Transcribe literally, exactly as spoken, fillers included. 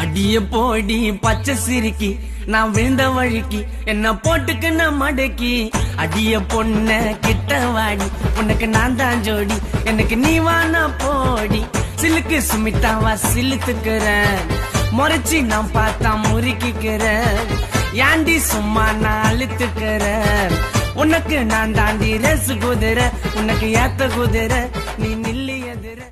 அடிய போடி பச்சை சிரிக்கி நான் விழுந்த வழிக்கு என்ன போட்டுக்கு நான் மடக்கி அடிய பொண்ண கிட்ட வாடி உனக்கு நான் தான் ஜோடி எனக்கு நீ வானா போடி சிலுக்கு சுமித்தாவா சிலுத்துக்கிறேன் முறைச்சி நான் பார்த்தா முறுக்கிக்கிறேன் ஏண்டி சும்மா நான் அழுத்துக்கிறேன் உனக்கு நான் தாண்டி ரசு குதிரை உனக்கு ஏத்த குதிரை நீ நில்லி எதிர